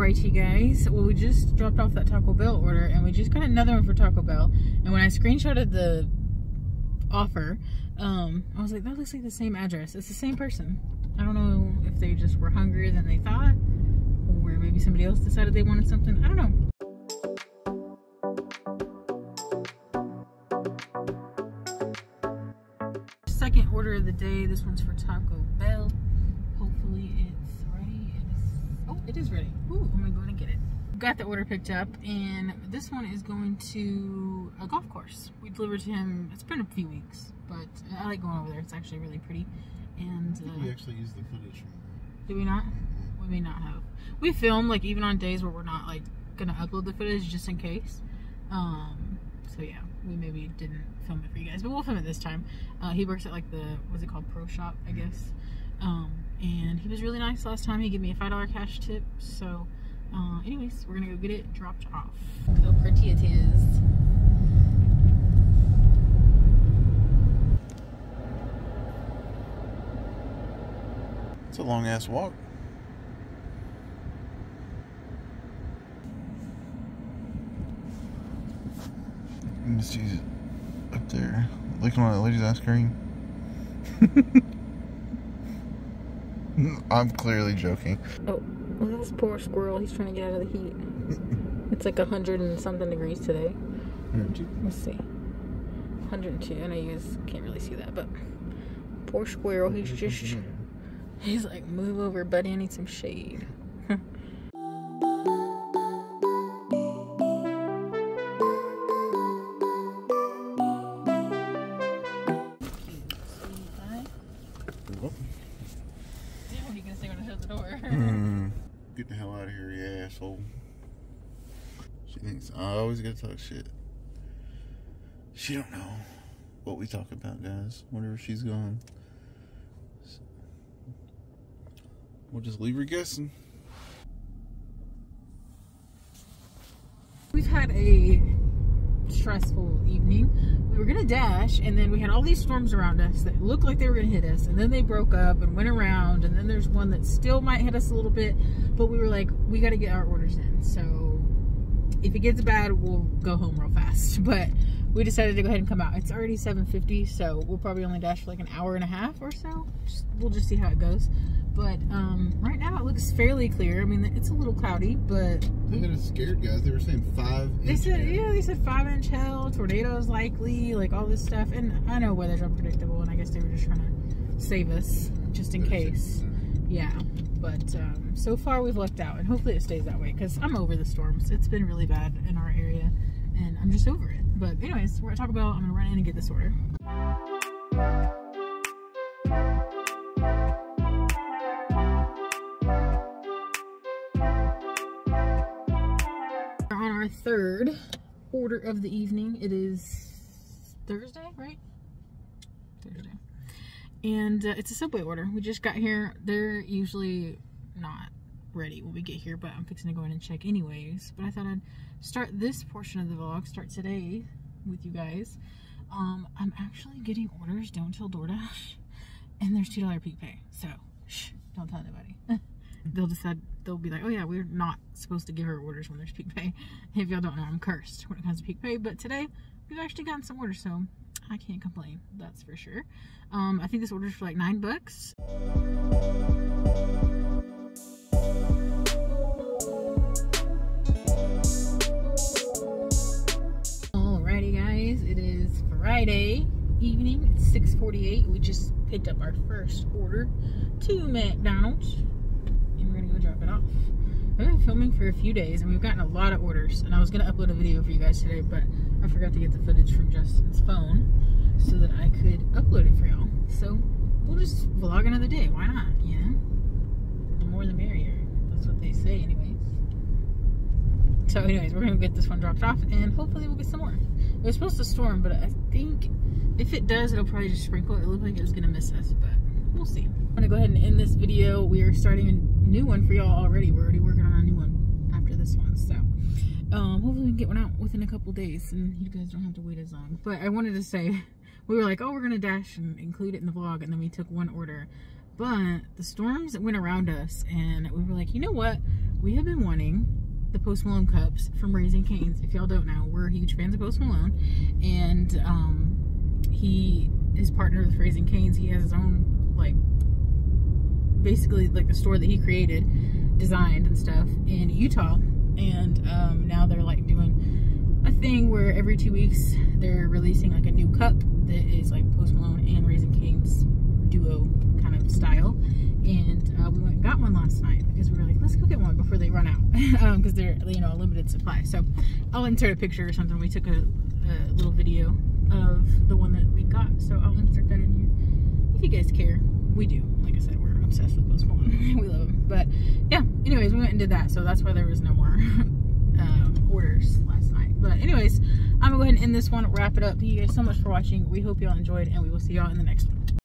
Alrighty guys, well we just dropped off that Taco Bell order and we just got another one for Taco Bell, and when I screenshotted the offer, I was like, that looks like the same address. It's the same person. I don't know if they just were hungrier than they thought, or maybe somebody else decided they wanted something. I don't know. Second order of the day. This one's for Taco Bell. Hopefully it's ready. It is ready. Ooh, I'm gonna go ahead and get it. Got the order picked up, and this one is going to a golf course. We delivered to him. It's been a few weeks, but I like going over there. It's actually really pretty. And I think we actually used the footage from there. Did we not? We may not have. We film like even on days where we're not like gonna upload the footage just in case. So yeah, we maybe didn't film it for you guys, but we'll film it this time. He works at like the, what's it called, Pro Shop, I guess. And he was really nice last time. He gave me a $5 cash tip. So anyways, we're gonna go get it dropped off. Look how pretty it is. It's a long ass walk. She's up there looking at that lady's ice cream. I'm clearly joking. Oh, well, this poor squirrel. He's trying to get out of the heat. It's like 100 and something degrees today. 102. Let's see. 102. I know you guys can't really see that, but poor squirrel. He's like, move over, buddy. I need some shade. Get the hell out of here, you asshole. She thinks I always gotta talk shit. She don't know what we talk about, guys. Whenever she's gone, we'll just leave her guessing. We've had a stressful evening. We were gonna dash, and then we had all these storms around us that looked like they were gonna hit us, and then they broke up and went around, and then there's one that still might hit us a little bit, but we were like, we got to get our orders in, so if it gets bad, we'll go home real fast. But we decided to go ahead and come out. It's already 7:50, so we'll probably only dash for like an hour and a half or so. We'll just see how it goes. But right now it looks fairly clear. I mean, it's a little cloudy, but they had us scared, guys. They were saying 5 inch. They said 5-inch hail, tornadoes likely, like all this stuff. And I know weather's unpredictable, and I guess they were just trying to save us just in case. Yeah, but so far we've lucked out, and hopefully it stays that way, because I'm over the storms. It's been really bad in our area, and I'm just over it. But anyways, we're at Taco Bell. I'm gonna run in and get this order. We're on our third order of the evening. It is Thursday, right? Thursday. And it's a Subway order. We just got here. They're usually not ready when we get here, but I'm fixing to go in and check anyways. But I thought I'd start this portion of the vlog, start today with you guys. I'm actually getting orders don't tell Doordash, and there's $2 peak pay. So shh, don't tell anybody. They'll be like, oh yeah, we're not supposed to give her orders when there's peak pay. If y'all don't know, I'm cursed when it comes to peak pay. But today we've actually gotten some orders, so I can't complain, that's for sure. I think this order's for like $9. Alrighty guys, it is Friday evening. It's 6:48. We just picked up our first order to McDonald's, and we're gonna go drop it off. I've been filming for a few days, and we've gotten a lot of orders, and I was gonna upload a video for you guys today, but I forgot to get the footage from Justin's phone so that I could upload it for y'all. So we'll just vlog another day. Why not? You know, the more the merrier. That's what they say, anyways. So, anyways, we're gonna get this one dropped off, and hopefully we'll get some more. It was supposed to storm, but I think if it does, it'll probably just sprinkle. It looked like it was gonna miss us, but we'll see. I'm gonna go ahead and end this video. We are starting a new one for y'all already. We're already working on a new one after this one, so hopefully we can get one out within a couple days, and you guys don't have to wait as long. But I wanted to say, we were like, oh, we're gonna dash and include it in the vlog, and then we took one order, but the storms went around us, and we were like, you know what, we have been wanting the Post Malone cups from Raising Cane's. If y'all don't know, we're huge fans of Post Malone, and he is partnered with Raising Cane's. He has his own, like, basically like the store that he created, designed and stuff in Utah, and now they're like doing a thing where every 2 weeks they're releasing like a new cup that is like Post Malone and Raising Cane's duo kind of style. And we went and got one last night because we were like, let's go get one before they run out, because they're, you know, a limited supply. So I'll insert a picture or something. We took a little video of the one that we got, so I'll insert that in here if you guys care. We do. Like I said, we're obsessed with Post Malone. We love him. But yeah, anyways, we went and did that, so that's why there was no more orders last night. But anyways, I'm gonna go ahead and end this one, wrap it up. Thank you guys so much for watching. We hope y'all enjoyed, and we will see y'all in the next one.